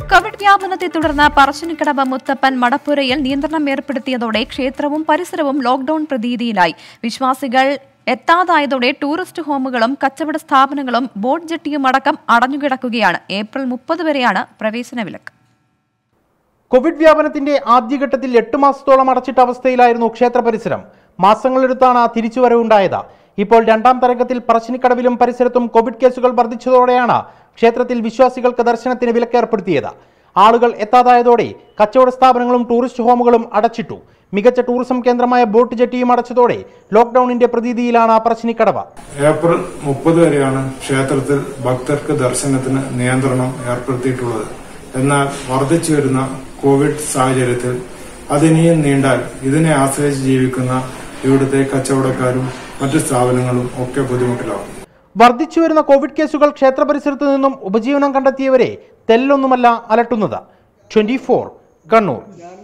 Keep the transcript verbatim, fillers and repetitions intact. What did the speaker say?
Covid വ്യാപനത്തെ തുടർന്ന് പറശ്ശിനിക്കടവ് മുത്തപ്പൻ മടപ്പുരയിൽ നിയന്ത്രണം ഏർപ്പെടുത്തിയതോടെ ക്ഷേത്രവും പരിസരവും ലോക്ഡൌൺ പ്രതീതിയിലായി. വിശ്വാസികൾ എത്താതായതോടെ ടൂറിസ്റ്റ് ഹോമുകളും കച്ചവട സ്ഥാപനങ്ങളും ബോട്ട് ജെട്ടിയും അടക്കം അടഞ്ഞുകിടക്കുകയാണ്. ഏപ്രിൽ മുപ്പത് വരെയാണ് പ്രവേശന വിലക്ക്. കോവിഡ് വ്യാപനത്തിന്റെ ആദ്യഘട്ടത്തിൽ എട്ട് മാസത്തോളം അടച്ചിട്ട അവസ്ഥയിലായിരുന്നു ക്ഷേത്ര പരിസരം. മാസങ്ങളെടുത്താണ് തിരിച്ചുവരവുണ്ടായത്. ഇപ്പോൾ രണ്ടാം തരംഗത്തിൽ പറശ്ശിനിക്കടവിലും പരിസരത്തും കോവിഡ് കേസുകൾ വർദ്ധിച്ചതോടെയാണ് ക്ഷേത്രത്തിൽ വിശ്വാസികൾക്ക് ദർശനത്തിന് വിലക്കേർപ്പെടുത്തിയത്. ആളുകൾ എത്താതായതോടെ കച്ചവട സ്ഥാപനങ്ങളും ടൂറിസ്റ്റ് ഹോമുകളും അടച്ചിട്ടു. മികച്ച ടൂറിസം കേന്ദ്രമായ ബോട്ട് ജെട്ടിയും അടച്ചതോടെ ലോക്ഡൌണിന്റെ പ്രതീതിയിലാണ് പറശ്ശിനിക്കടവ്. ഏപ്രിൽ മുപ്പത് വരെയാണ് ക്ഷേത്രത്തിൽ ഭക്തർക്ക് ദർശനത്തിന് നിയന്ത്രണം ഏർപ്പെടുത്തിയിട്ടുള്ളത്. എന്നാൽ വർദ്ധിച്ചു വരുന്ന കോവിഡ് സാഹചര്യത്തിൽ അതിനിയും നീണ്ടാൽ ഇതിനെ ആശ്രയിച്ച് ജീവിക്കുന്ന ഇവിടുത്തെ കച്ചവടക്കാരും മറ്റു സ്ഥാപനങ്ങളും ഒക്കെ ബുദ്ധിമുട്ടിലാവും. വർദ്ധിച്ചു വരുന്ന കോവിഡ് കേസുകൾ ക്ഷേത്ര പരിസരത്തു നിന്നും ഉപജീവനം കണ്ടെത്തിയവരെ തെല്ലൊന്നുമല്ല അലട്ടുന്നത്. Twenty four Kannur.